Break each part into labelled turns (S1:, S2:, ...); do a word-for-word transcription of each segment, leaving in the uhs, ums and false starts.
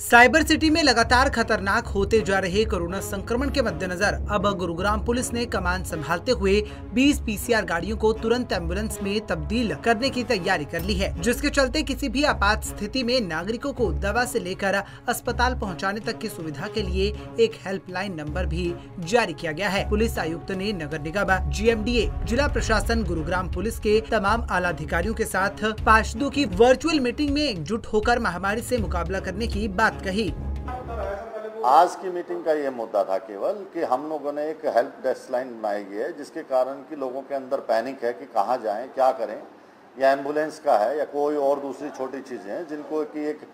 S1: Cyber city में लगातार खतरनाक होते जा रहे कोरोना संक्रमण के मद्देनजर अब गुरुग्राम पुलिस ने कमान संभालते हुए बीस पीसीआर गाड़ियों को तुरंत एम्बुलेंस में तब्दील करने की तैयारी कर ली है, जिसके चलते किसी भी आपात स्थिति में नागरिकों को दवा से लेकर अस्पताल पहुंचाने तक की सुविधा के लिए एक हेल्पलाइन नंबर भी जारी किया गया है। पुलिस आयुक्त ने नगर निगम, जीएमडीए, जिला प्रशासन, गुरुग्राम पुलिस के तमाम आला अधिकारियों के साथ पार्षदों की वर्चुअल मीटिंग में एकजुट होकर महामारी से मुकाबला करने की बात कही।
S2: आज की मीटिंग का ये मुद्दा था केवल कि हम लोगों ने एक हेल्प डेस्क लाइन बनाई गई है, जिसके कारण कि लोगों के अंदर पैनिक है कि कहाँ जाएं, क्या करें, या एम्बुलेंस का है या कोई और दूसरी छोटी चीजें हैं जिनको कि एक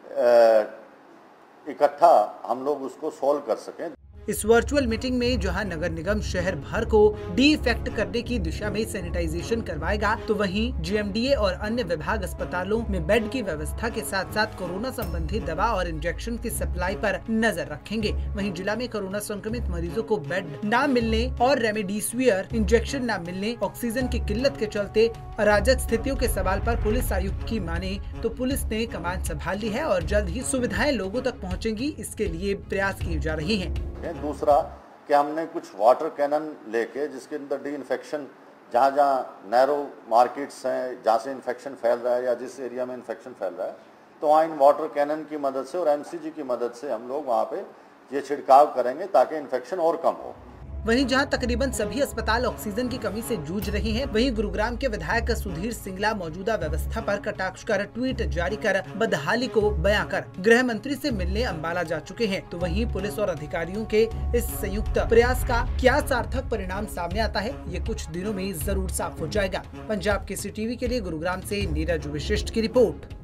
S2: इकट्ठा हम लोग उसको सॉल्व कर सकें।
S1: इस वर्चुअल मीटिंग में जहां नगर निगम शहर भर को डिइंफेक्ट करने की दिशा में सैनिटाइजेशन करवाएगा, तो वहीं जीएमडीए और अन्य विभाग अस्पतालों में बेड की व्यवस्था के साथ साथ कोरोना संबंधी दवा और इंजेक्शन की सप्लाई पर नजर रखेंगे। वहीं जिला में कोरोना संक्रमित मरीजों को बेड न मिलने और रेमडेसिविर इंजेक्शन न मिलने, ऑक्सीजन की किल्लत के चलते अराजक स्थितियों के सवाल पर पुलिस आयुक्त की माने तो पुलिस ने कमान संभाल ली है और जल्द ही सुविधाएं लोगों तक पहुँचेंगी, इसके लिए प्रयास किए जा रहे हैं।
S2: दूसरा कि हमने कुछ वाटर कैनन लेके जिसके अंदर डी इन्फेक्शन, जहाँ जहाँ नैरो मार्केट्स हैं, जहाँ से इन्फेक्शन फैल रहा है या जिस एरिया में इन्फेक्शन फैल रहा है, तो वहाँ इन वाटर कैनन की मदद से और एमसीजी की मदद से हम लोग वहाँ पे ये छिड़काव करेंगे ताकि इन्फेक्शन और कम हो।
S1: वहीं जहां तकरीबन सभी अस्पताल ऑक्सीजन की कमी से जूझ रहे हैं, वहीं गुरुग्राम के विधायक सुधीर सिंगला मौजूदा व्यवस्था पर कटाक्ष कर ट्वीट जारी कर बदहाली को बयां कर गृह मंत्री से मिलने अंबाला जा चुके हैं। तो वहीं पुलिस और अधिकारियों के इस संयुक्त प्रयास का क्या सार्थक परिणाम सामने आता है, ये कुछ दिनों में जरूर साफ हो जाएगा। पंजाब केसरी टीवी के लिए गुरुग्राम से नीरज विशिष्ट की रिपोर्ट।